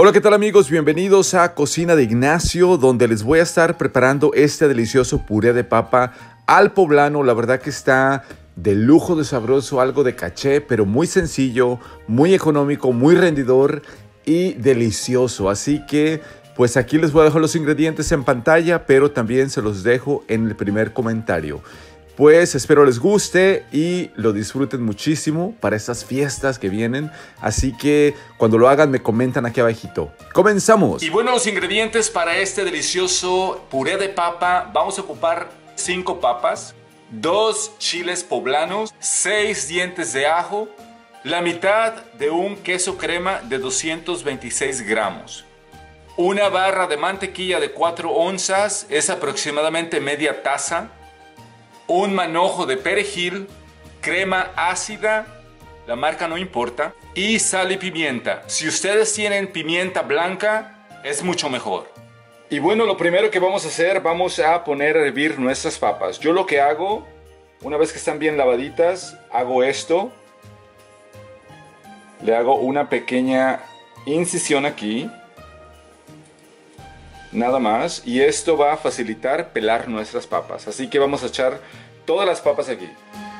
Hola, ¿qué tal amigos? Bienvenidos a Cocina de Ignacio, donde les voy a estar preparando este delicioso puré de papa al poblano. La verdad que está de lujo de sabroso, algo de caché, pero muy sencillo, muy económico, muy rendidor y delicioso. Así que pues aquí les voy a dejar los ingredientes en pantalla, pero también se los dejo en el primer comentario. Pues espero les guste y lo disfruten muchísimo para estas fiestas que vienen. Así que cuando lo hagan me comentan aquí abajito. ¡Comenzamos! Y bueno, los ingredientes para este delicioso puré de papa. Vamos a ocupar 5 papas, 2 chiles poblanos, 6 dientes de ajo, la mitad de un queso crema de 226 gramos. Una barra de mantequilla de 4 onzas, es aproximadamente media taza. Un manojo de perejil, crema ácida, la marca no importa, y sal y pimienta. Si ustedes tienen pimienta blanca, es mucho mejor. Y bueno, lo primero que vamos a hacer, vamos a poner a hervir nuestras papas. Yo lo que hago, una vez que están bien lavaditas, hago esto. Le hago una pequeña incisión aquí. Nada más, y esto va a facilitar pelar nuestras papas. Así que vamos a echar todas las papas aquí.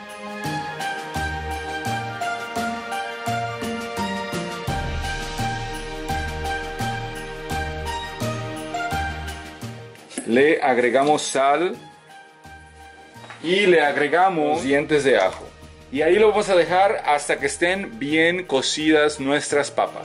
Le agregamos sal y le agregamos dientes de ajo. Y ahí lo vamos a dejar hasta que estén bien cocidas nuestras papas.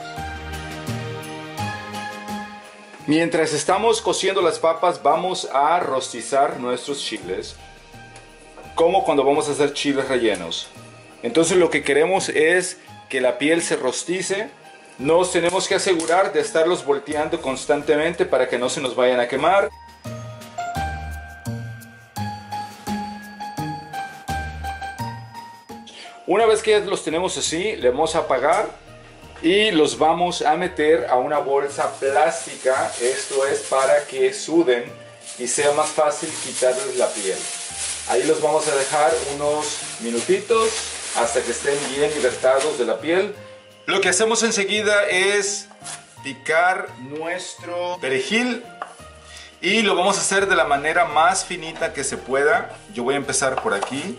Mientras estamos cociendo las papas, vamos a rostizar nuestros chiles, como cuando vamos a hacer chiles rellenos. Entonces lo que queremos es que la piel se rostice. Nos tenemos que asegurar de estarlos volteando constantemente para que no se nos vayan a quemar. Una vez que ya los tenemos así, le vamos a apagar. Y los vamos a meter a una bolsa plástica. Esto es para que suden y sea más fácil quitarles la piel. Ahí los vamos a dejar unos minutitos hasta que estén bien libertados de la piel. Lo que hacemos enseguida es picar nuestro perejil y lo vamos a hacer de la manera más finita que se pueda. Yo voy a empezar por aquí.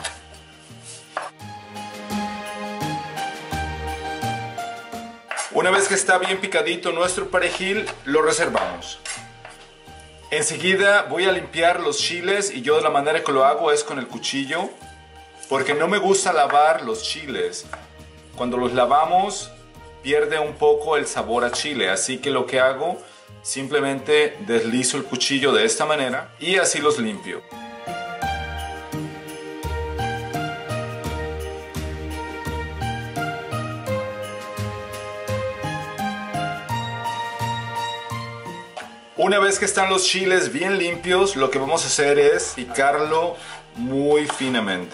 Una vez que está bien picadito nuestro perejil, lo reservamos. Enseguida voy a limpiar los chiles y yo de la manera que lo hago es con el cuchillo, porque no me gusta lavar los chiles. Cuando los lavamos pierde un poco el sabor a chile, así que lo que hago, simplemente deslizo el cuchillo de esta manera y así los limpio. Una vez que están los chiles bien limpios, lo que vamos a hacer es picarlo muy finamente.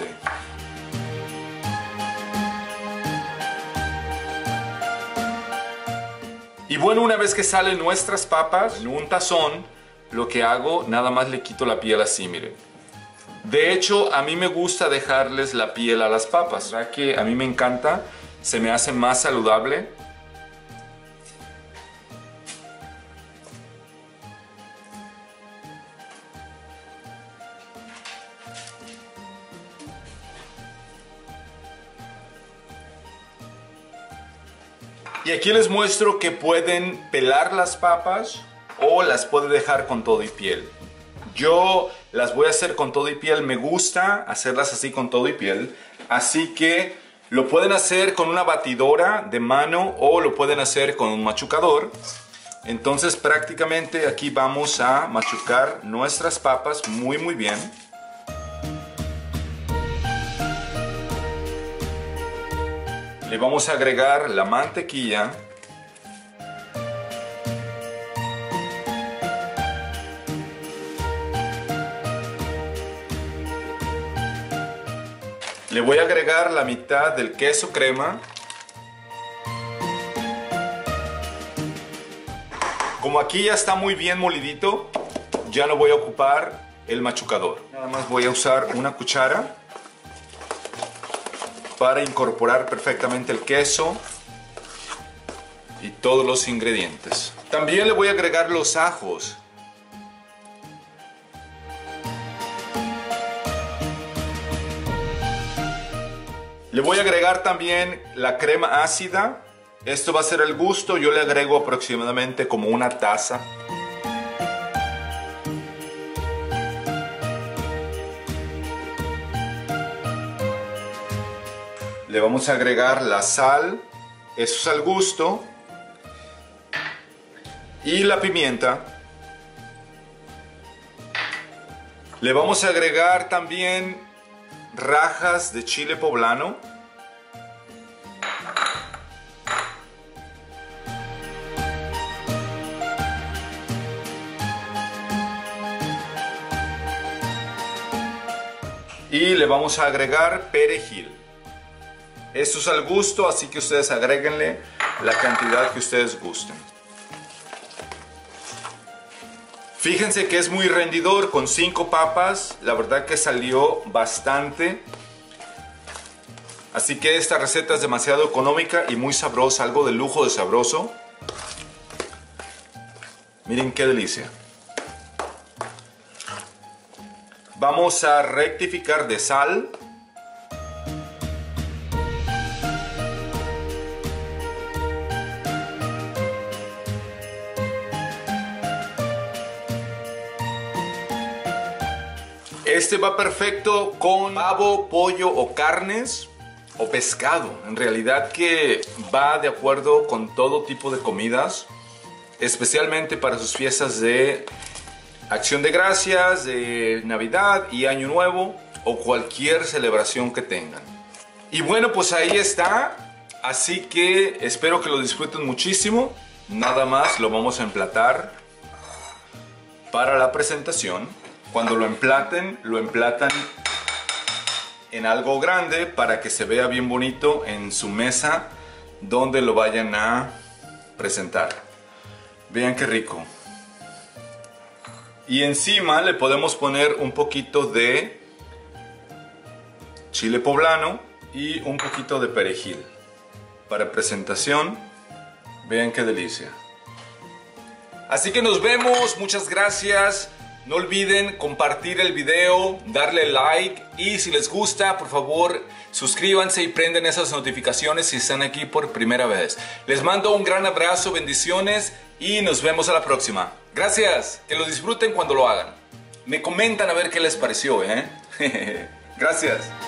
Y bueno, una vez que salen nuestras papas en un tazón, lo que hago, nada más le quito la piel así, miren. De hecho, a mí me gusta dejarles la piel a las papas, ¿verdad? Que a mí me encanta, se me hace más saludable. Y aquí les muestro que pueden pelar las papas o las pueden dejar con todo y piel. Yo las voy a hacer con todo y piel, me gusta hacerlas así con todo y piel. Así que lo pueden hacer con una batidora de mano o lo pueden hacer con un machucador. Entonces prácticamente aquí vamos a machucar nuestras papas muy bien. Le vamos a agregar la mantequilla. Le voy a agregar la mitad del queso crema. Como aquí ya está muy bien molidito, ya no voy a ocupar el machucador. Nada más voy a usar una cuchara para incorporar perfectamente el queso y todos los ingredientes. También le voy a agregar los ajos. Le voy a agregar también la crema ácida. Esto va a ser al gusto. Yo le agrego aproximadamente como una taza. Le vamos a agregar la sal. Eso es al gusto. Y la pimienta. Le vamos a agregar también rajas de chile poblano. Y le vamos a agregar perejil. Esto es al gusto, así que ustedes agréguenle la cantidad que ustedes gusten. Fíjense que es muy rendidor con 5 papas. La verdad que salió bastante. Así que esta receta es demasiado económica y muy sabrosa. Algo de lujo de sabroso. Miren qué delicia. Vamos a rectificar de sal. Este va perfecto con pavo, pollo o carnes o pescado. En realidad que va de acuerdo con todo tipo de comidas, especialmente para sus fiestas de Acción de Gracias, de Navidad y Año Nuevo o cualquier celebración que tengan. Y bueno, pues ahí está. Así que espero que lo disfruten muchísimo. Nada más lo vamos a emplatar para la presentación. Cuando lo emplatan en algo grande para que se vea bien bonito en su mesa donde lo vayan a presentar. Vean qué rico. Y encima le podemos poner un poquito de chile poblano y un poquito de perejil. Para presentación, vean qué delicia. Así que nos vemos, muchas gracias. No olviden compartir el video, darle like y si les gusta, por favor, suscríbanse y prenden esas notificaciones si están aquí por primera vez. Les mando un gran abrazo, bendiciones y nos vemos a la próxima. Gracias, que lo disfruten cuando lo hagan. Me comentan a ver qué les pareció, ¿eh? Gracias.